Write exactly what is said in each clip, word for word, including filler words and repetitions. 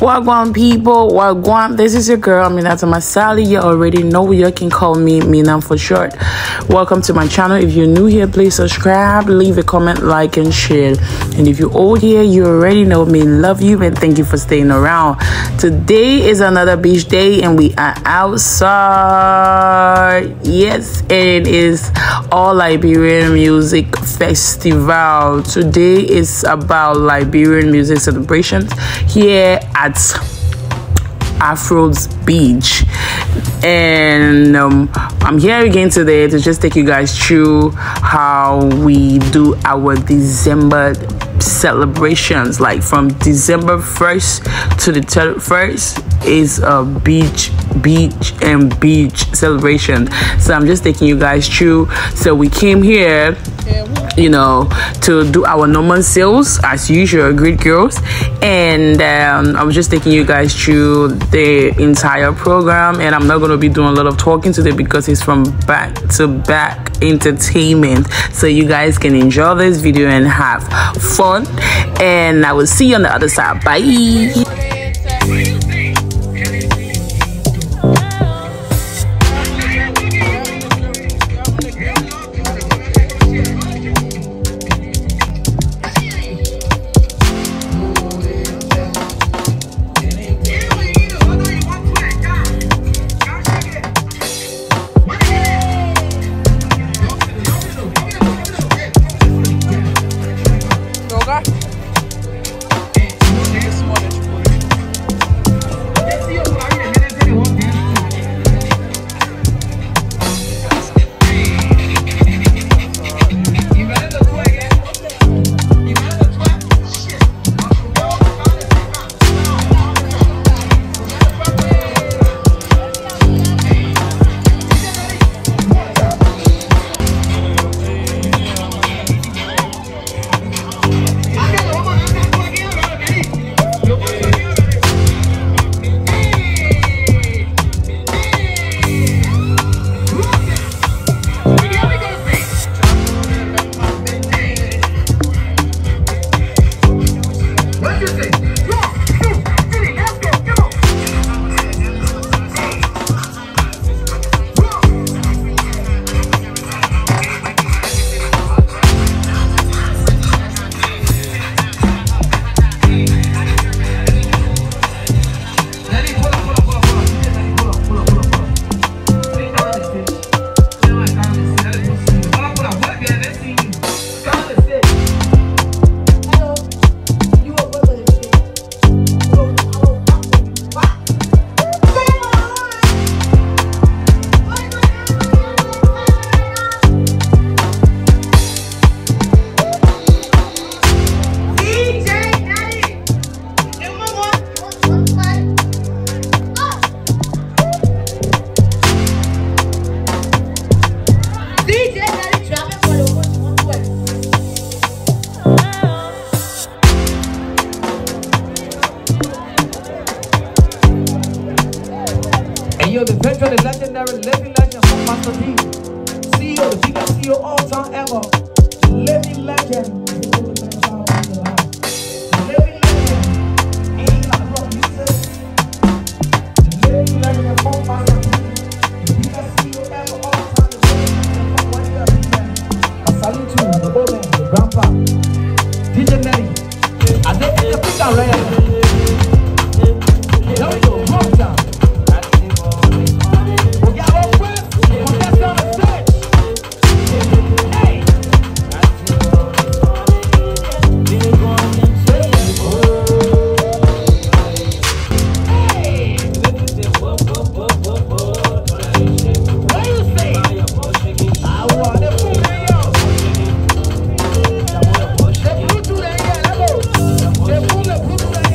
Wagwan people, Wagwan. This is your girl, Minata Masali. You already know you can call me Mina for short. Welcome to my channel. If you're new here, please subscribe, leave a comment, like, and share. And if you're old here, you already know me. Love you and thank you for staying around. Today is another beach day and we are outside. Yes, it is All Liberian Music Festival. Today is about Liberian music celebrations here at Afro's Beach, and um, I'm here again today to just take you guys through how we do our December celebrations. Like from December first to the thirty-first is a beach beach and beach celebration. So I'm just taking you guys through. So we came here, you know, to do our normal sales as usual, great girls, and um, I was just taking you guys through the entire program, and I'm not going to be doing a lot of talking today because it's from back to back entertainment, so you guys can enjoy this video and have fun, and I will see you on the other side. Bye. Yo, the veteran, the legendary, living legend, Master D. C E O, the biggest C E O all time ever. Living legend. Living legend. Ain't got rock music. Living legend, Master D. The biggest C E O ever all time. A salute to the old man, the grandpa, D J Nelly. I think it's a big array. There we go, rock down. Let's go.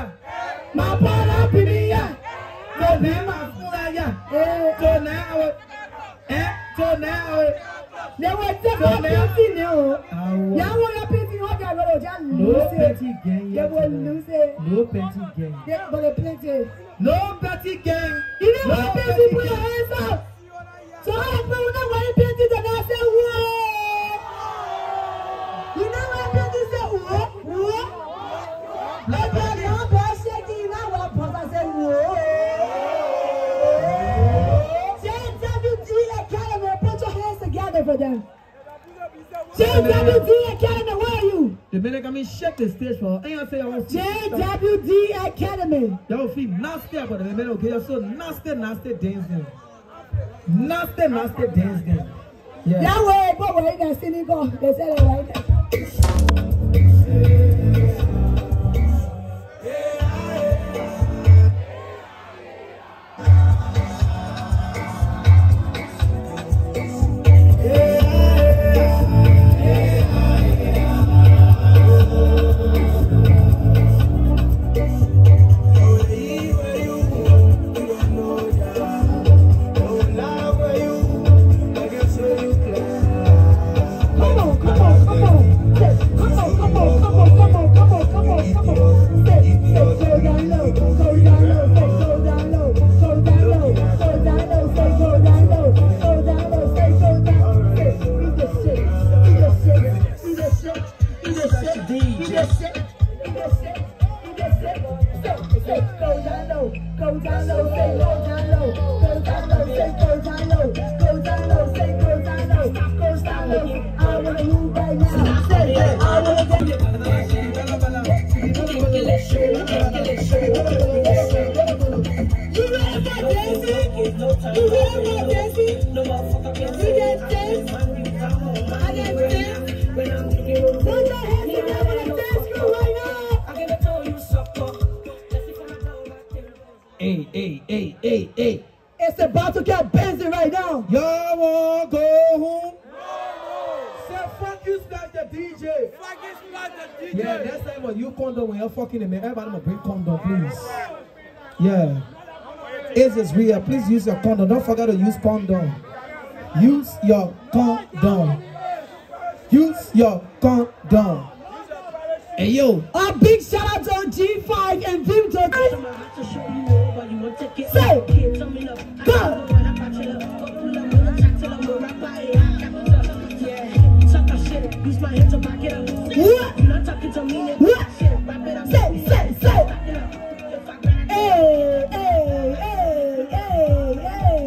My para pinia. So now my fly. So now eh so now They were taking pity now. Now what are pity what they are just no petty gang. They will lose it. No petty gang. They but they plenty. No petty gang. You know what pity put your hands up. So I put that way pity then I say whoa. You know what pity say whoa whoa. Like that young boy shaking now what Papa say whoa. J W D Academy, put your hands together for them. J W D Academy, where are you? The minute I mean shake the stage for her. I say I was J W D Academy. y'all feel nasty about the minute okay, you're so nasty, nasty dancing. Nasty, nasty dancing. Yeah. That way, but where they singing go? They said it right there. Hey, hey, hey, hey, hey. It's about to get busy right now. Y'all wanna go home? Say fuck you, smash the D J. Fuck you, smash the D J. Yeah, next time when you condom, when you're fucking him, everybody must bring condom, please. Yeah. AIDS is real. Please use your condom. Don't forget to use condom. Use your condom. Use your condom. Hey yo. A big shout out to G five and Vim to say, go. What? What? Say, say, say. Hey, hey, hey, hey, hey.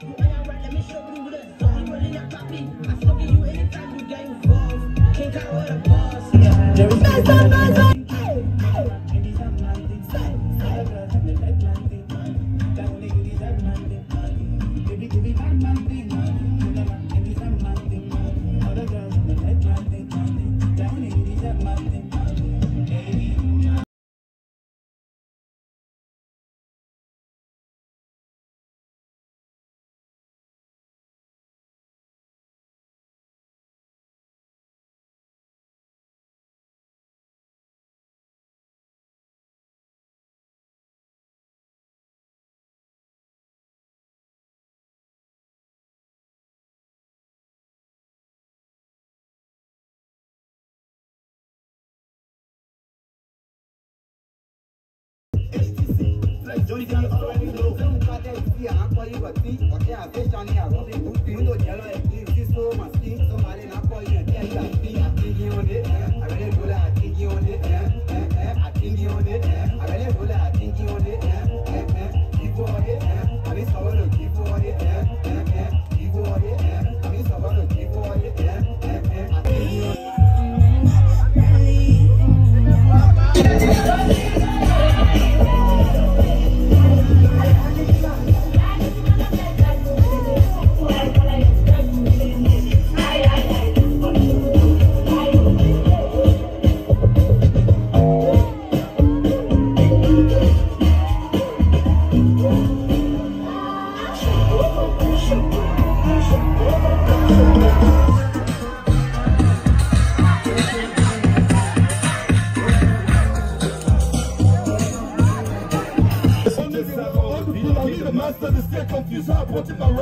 Nice one, nice one. Hey, hey. Say, say. Johnny, you already know. Some part of the I call you a thief. Okay, I fish on here. I want to do you know yellow and blue. This so much skin. Somebody not call you and tell you that thing. I think you on it. I really go like I think you on it. I think you on it. I really go like I think you on it. Keep on it. I mean, someone to keep on it. Keep on it. I mean, someone to keep on it. I think you on it.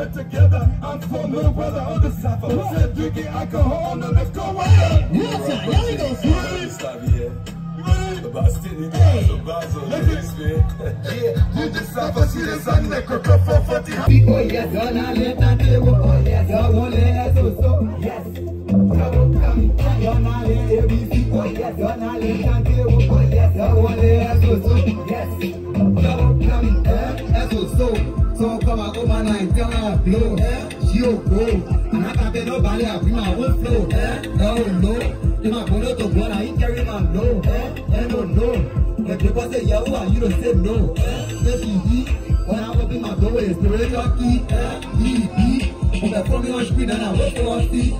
get together. I'm from the weather on the south. Who said drinking alcohol on the left go away? Yes, sir. Here we go, sir. Stop here. About sitting there, so bad, so let's yeah, you just have to see the sun, like a cup of forty. Oh, yes, you're not let that day. Oh, yes, you're gonna let so so. Yes, you're not let A B C. Oh, yes, you're not let that day. Oh, yes, you're gonna let so so. Yes, you're coming, eh, so so. So come on, come on, and tell her blow, eh, you go. And I can't no ballet, I bring my own flow, eh, no, no. You my brother to God, I ain't carry my no, eh, eh, no, no. If people say yeah, and you don't say no, eh, let me eat. When I open my door, it's the radio key, eh, eat, eat. When I come on screen and I walk on feet.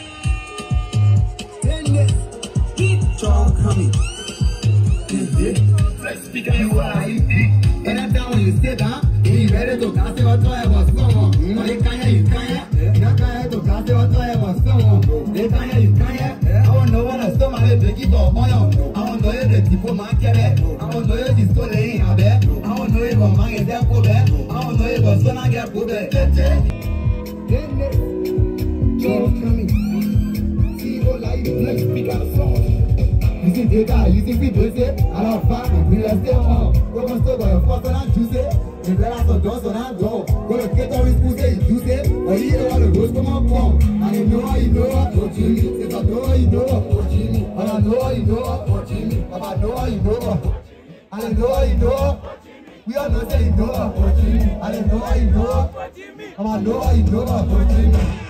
Then this, keep John coming. Is it? Let's speak you are eating. Anytime when you say that, you ready to cast your toy about someone. You can't hear, you can't hear. You can't hear to cast your toy about someone. You can't hear, you can't hear. I want no one to stop my baby to fire. I want to hear the people man carry. I want to hear the story in a bed. I want to hear what man is there for bed. I want to hear what son I get for bed. You're coming. See what life let's speak our song. You see the guy, you see people say, I love back and we let's stay on. Go on store by your first and juice it. The better so don't so not go. Go to get all his pussy, you say, or you know what the rose come up from. And you know you know what Jimmy. If I know you know what Jimmy. And I know you know what Jimmy. If I know you know what. And I know you know. We all know say you know what Jimmy. And I know you know. And I know you know what Jimmy.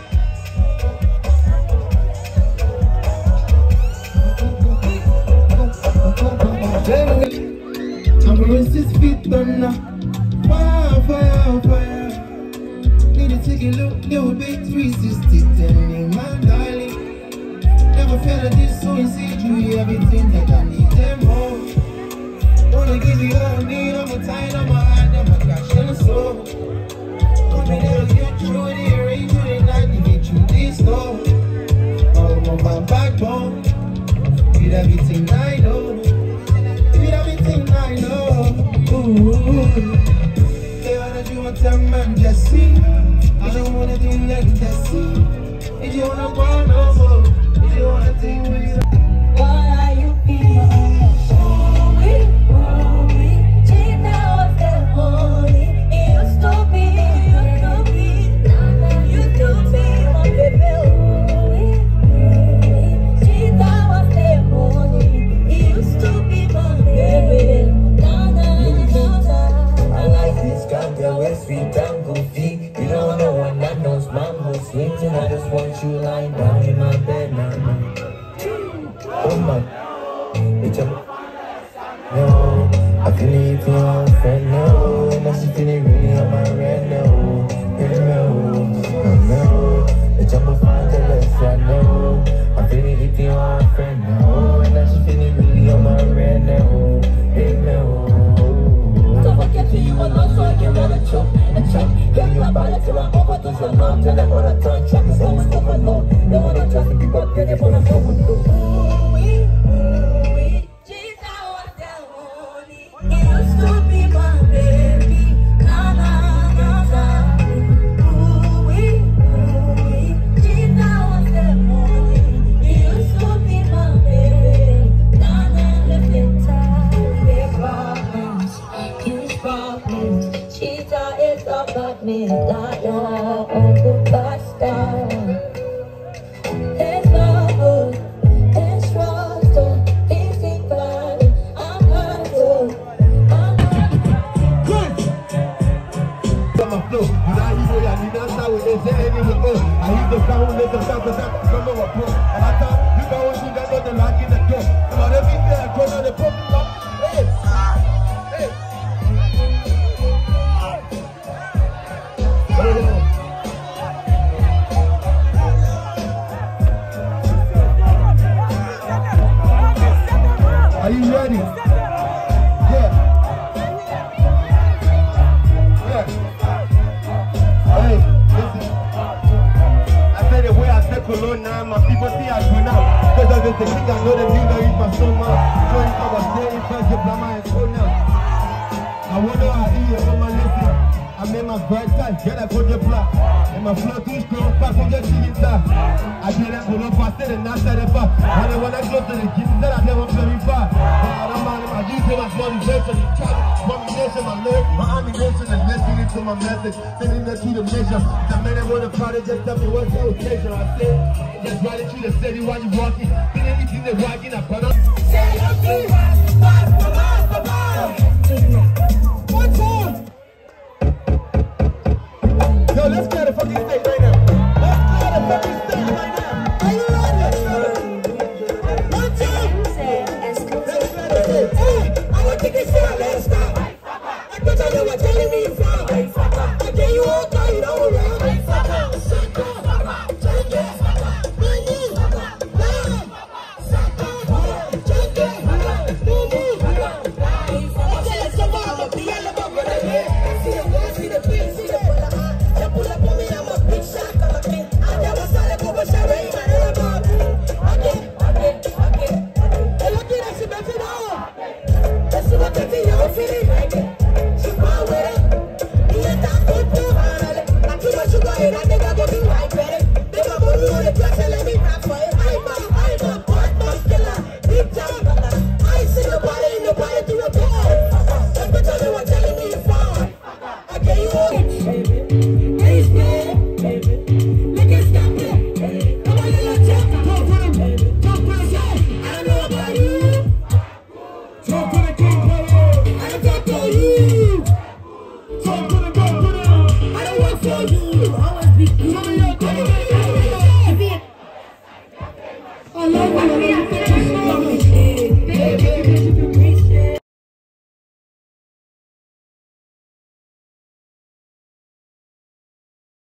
I'm going six feet under. Fire, fire, fire. Need to take a look, little bit three sixty. Tell me, my darling. Never felt this so inside you. Everything that I need them more. Wanna give you all I need. I'm a tired of my heart, I'm a cash and a soul. Want me to get through the range of the night to get you this low. I'm on my backbone. With everything I know. Everything I know. Ooh. They wanna do what I'm man just see. I don't wanna do like that see. If you wanna go no more, if you wanna think with What are you feeling? Oh, we, oh, we. Cheat now of the honey. It used to be, it used to be. You to be my baby. Oh, we, oh, we. Cheat now of the honey. It used to be my baby. Na, na, na, na. I like this guy, girl, we're sweet and goofy. You don't know one that knows my mood swings, and I just want you lying down in my bed now. Oh my, bitch, I'm no, I feel it for your friend, no, and I see feeling really on my red, no, really no, no, bitch, I'm a fine jealous, I know, I feel it for your friend, no, and I see feeling really on my red, no, really no. So I get to you alone so I can run a choke and choke. Get you a body till I'm over to your mom. Tell them on a turn track is always stuff alone. They wanna trust the people, get it on a phone with you. Ooh, we, ooh, we. She's our honey. It used to be my baby. Na, na, na, na. Ooh, we, ooh, we. She's our honey. It used to be my baby. Na, na, left it tight. Big problems, huge problems. Cheetah is about me, liar on the bastard. It's not good, it's wrong, so things ain't bad. I'm hurtful, I'm hurtful. I'm a flow, and I hear ya, you know how it is, anyway, oh. I hear the sound, let the sound, the sound, come over, bro. And I thought, you know what you got, the lock in the door. Come on, everything I go on the problem, hey, hey. Are you ready? Yeah. Yeah. Hey, listen. I said the way I said cologne now, my people see I do now. Because of the thing I know the new know it's my soul now. So if I was saying first, you blame my soul now. I wonder how I hear, oh my listen. I made my first time, get a good block. And my flow too strong, back on your chin inside. I did that pull up faster and not set it back. And then when I go to the gym, that I never very far. I don't mind if I use it, my motivation, motivation, my love, my ammunition, and listening to my message, sending that to the measure. The minute when the product just tell me what's the occasion. I said, just ride it through the city while you walking. Did anything that walking, I put up. Say your feet, bye, bye, bye, bye. One time. Yo, let's get a fucking stage right now. Let's get a fucking stage right now. Are you ready? One time. Let's get a stage. Hey, I want to get shit. Let's stop. I thought you were telling me so. I gave you all time, you know what? Let's